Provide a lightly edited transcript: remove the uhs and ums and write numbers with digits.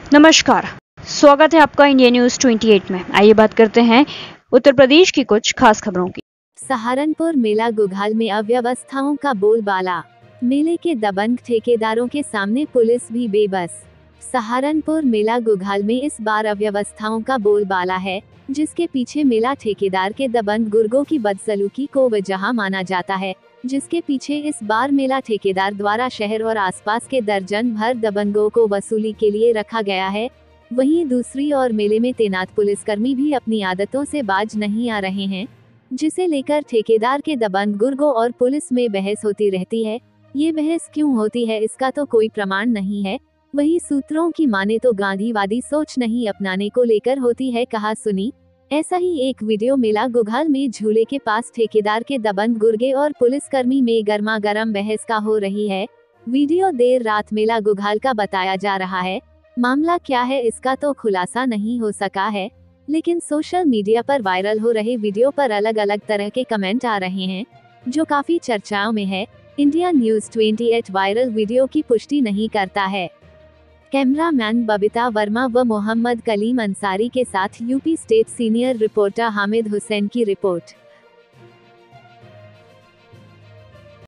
नमस्कार, स्वागत है आपका इंडिया न्यूज 28 में। आइए बात करते हैं उत्तर प्रदेश की कुछ खास खबरों की। सहारनपुर मेला गुघाल में अव्यवस्थाओं का बोलबाला, मेले के दबंग ठेकेदारों के सामने पुलिस भी बेबस। सहारनपुर मेला गुघाल में इस बार अव्यवस्थाओं का बोलबाला है, जिसके पीछे मेला ठेकेदार के दबंग गुर्गों की बदसलूकी को वजह माना जाता है। जिसके पीछे इस बार मेला ठेकेदार द्वारा शहर और आसपास के दर्जन भर दबंगों को वसूली के लिए रखा गया है। वहीं दूसरी ओर मेले में तैनात पुलिसकर्मी भी अपनी आदतों से बाज नहीं आ रहे हैं, जिसे लेकर ठेकेदार के दबंग गुर्गों और पुलिस में बहस होती रहती है। ये बहस क्यों होती है, इसका तो कोई प्रमाण नहीं है। वहीं सूत्रों की माने तो गांधीवादी सोच नहीं अपनाने को लेकर होती है कहा सुनी। ऐसा ही एक वीडियो मेला गुघाल में झूले के पास ठेकेदार के दबंग गुर्गे और पुलिसकर्मी में गर्मागर्म बहस का हो रही है। वीडियो देर रात मेला गुघाल का बताया जा रहा है। मामला क्या है इसका तो खुलासा नहीं हो सका है, लेकिन सोशल मीडिया पर वायरल हो रहे वीडियो पर अलग अलग तरह के कमेंट आ रहे हैं, जो काफी चर्चाओं में है। इंडिया न्यूज 28 वायरल वीडियो की पुष्टि नहीं करता है। कैमरामैन बबीता वर्मा व मोहम्मद कलीम अंसारी के साथ UP state senior reporter Hamid Hussain की रिपोर्ट।